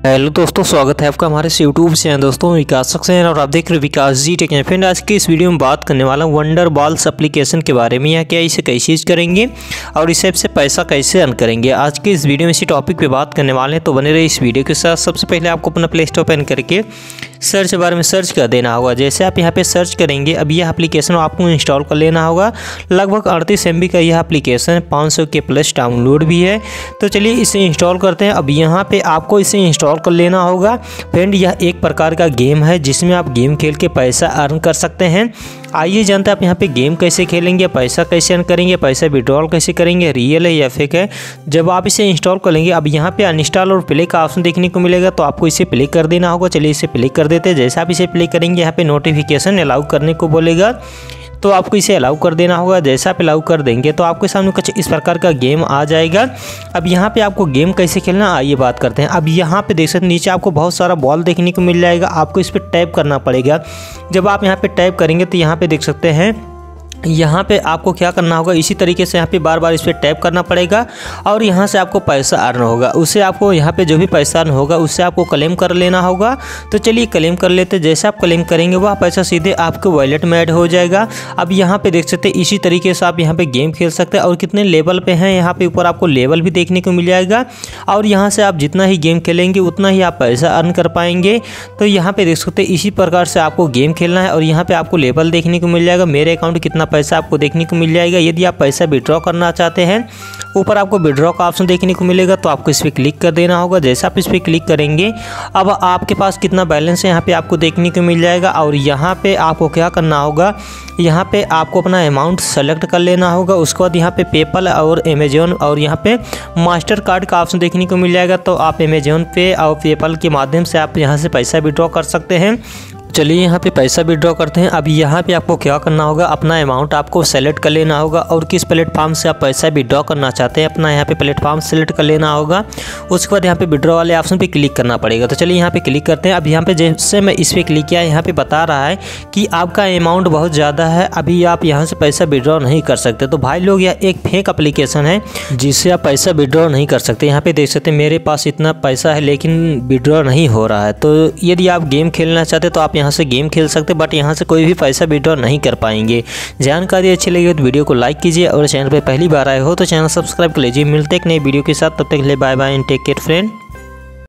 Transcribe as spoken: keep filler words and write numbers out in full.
Hello दोस्तों, स्वागत है आपका हमारे यूट्यूब चैनल दोस्तों विकास सक्सेन और आप देख रहे हो विकास जी टेक। फ्रेंड, आज की इस वीडियो में बात करने वाला हूँ वंडर बॉल्स एप्लीकेशन के बारे में। या क्या इसे कैसे यूज करेंगे और इस ऐप से पैसा कैसे अर्न करेंगे। आज के इस वीडियो में इसी टॉपिक पे बात करने वाले हैं, तो बने रहे इस वीडियो के साथ। सबसे पहले आपको अपना प्ले स्टोर ओपन करके सर्च के बारे में सर्च कर देना होगा। जैसे आप यहाँ पे सर्च करेंगे, अब यह एप्लीकेशन आपको इंस्टॉल कर लेना होगा। लगभग अड़तीस एम बी का यह एप्लीकेशन पाँच सौ के प्लस डाउनलोड भी है। तो चलिए इसे इंस्टॉल करते हैं। अब यहाँ पे आपको इसे इंस्टॉल कर लेना होगा। फ्रेंड, यह एक प्रकार का गेम है जिसमें आप गेम खेल के पैसा अर्न कर सकते हैं। आइए जानते हैं आप यहाँ पे गेम कैसे खेलेंगे, पैसा कैसे अर्न करेंगे, पैसा विड्रॉल कैसे करेंगे, रियल है या फेक है। जब आप इसे इंस्टॉल कर लेंगे, अब यहाँ पे अनइंस्टॉल और प्ले का ऑप्शन देखने को मिलेगा, तो आपको इसे प्ले कर देना होगा। चलिए इसे प्ले कर देते हैं। जैसे आप इसे प्ले करेंगे, यहाँ पे नोटिफिकेशन अलाउ करने को बोलेगा, तो आपको इसे अलाउ कर देना होगा। जैसा आप अलाउ कर देंगे तो आपके सामने कुछ इस प्रकार का गेम आ जाएगा। अब यहाँ पे आपको गेम कैसे खेलना, आइए बात करते हैं। अब यहाँ पे देख सकते हैं नीचे आपको बहुत सारा बॉल देखने को मिल जाएगा। आपको इस पर टैप करना पड़ेगा। जब आप यहाँ पे टैप करेंगे तो यहाँ पे देख सकते हैं, यहाँ पे आपको क्या करना होगा, इसी तरीके से यहाँ पे बार बार इस पर टैप करना पड़ेगा और यहाँ से आपको पैसा अर्न होगा। उससे आपको यहाँ पे जो भी पैसा अर्न होगा उससे आपको क्लेम कर लेना होगा। तो चलिए क्लेम कर लेते हैं। जैसे आप क्लेम करेंगे वह पैसा सीधे आपके वॉलेट में ऐड हो जाएगा। अब यहाँ पे देख सकते हैं इसी तरीके से आप यहाँ पे गेम खेल सकते हैं। और कितने लेवल पे हैं, यहाँ पे ऊपर आपको लेवल भी देखने को मिल जाएगा। और यहाँ से आप जितना ही गेम खेलेंगे उतना ही आप पैसा अर्न कर पाएंगे। तो यहाँ पे देख सकते हैं इसी प्रकार से आपको गेम खेलना है। और यहाँ पे आपको लेवल देखने को मिल जाएगा, मेरे अकाउंट कितना पैसा आपको देखने को मिल जाएगा। यदि आप पैसा विड्रॉ करना चाहते हैं, ऊपर आपको विड्रॉ का ऑप्शन देखने को मिलेगा, तो आपको इस पर क्लिक कर देना होगा। जैसे आप इस पर क्लिक करेंगे, अब आपके पास कितना बैलेंस है यहाँ पे आपको देखने को मिल जाएगा। और यहाँ पे आपको क्या करना होगा, यहाँ पे आपको अपना अमाउंट सेलेक्ट कर लेना होगा। उसके बाद यहाँ पे पेपल और अमेजोन और यहाँ पे मास्टर कार्ड का ऑप्शन देखने को मिल जाएगा, तो आप अमेजोन पे और पेपल के माध्यम से आप यहाँ से पैसा विड्रॉ कर सकते हैं। चलिए यहाँ पे पैसा विड्रॉ करते हैं। अब यहाँ पे आपको क्या करना होगा, अपना अमाउंट आपको सेलेक्ट कर लेना होगा और किस प्लेटफॉर्म से आप पैसा विड्रॉ करना चाहते हैं अपना यहाँ पे प्लेटफॉर्म सेलेक्ट कर लेना होगा। उसके बाद यहाँ पे विड्रॉ वाले ऑप्शन पे क्लिक करना पड़ेगा। तो चलिए यहाँ पे क्लिक करते हैं। अब यहाँ पे जैसे मैं इस पर क्लिक किया, यहाँ पे बता रहा है कि आपका अमाउंट बहुत ज़्यादा है, अभी आप यहाँ से पैसा विड्रॉ नहीं कर सकते। तो भाई लोग, यह एक फेक एप्लीकेशन है जिससे आप पैसा विड्रॉ नहीं कर सकते। यहाँ पे देख सकते हैं मेरे पास इतना पैसा है लेकिन विड्रॉ नहीं हो रहा है। तो यदि आप गेम खेलना चाहते तो आप यहाँ से गेम खेल सकते, बट यहाँ से कोई भी पैसा विड्रॉ नहीं कर पाएंगे। जानकारी अच्छी लगी तो वीडियो को लाइक कीजिए और चैनल पे पहली बार आए हो तो चैनल सब्सक्राइब कर लीजिए। मिलते एक नई वीडियो के साथ, तब तक के लिए bye bye and take care friend.